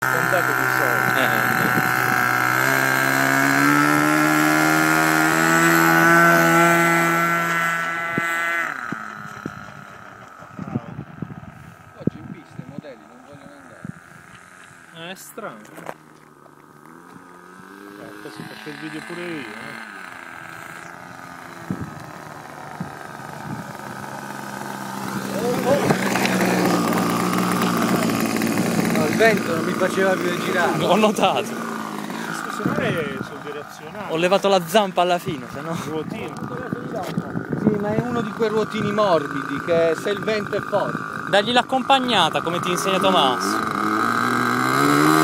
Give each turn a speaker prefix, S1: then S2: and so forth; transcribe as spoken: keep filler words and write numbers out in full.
S1: Contato di soldi.
S2: Eh.
S1: Oggi in pista i modelli non vogliono andare.
S3: Eh, è strano. Eh, così faccio il video pure io, eh.
S1: No, il vento non mi faceva più girare.
S2: Ho notato.
S3: Scusa, non è sovvirazionale.
S2: Ho levato la zampa alla fine, se no.
S3: Ruotino.
S1: Sì, ma è uno di quei ruotini morbidi che se il vento è forte.
S2: Dagli l'accompagnata come ti insegna Tommaso.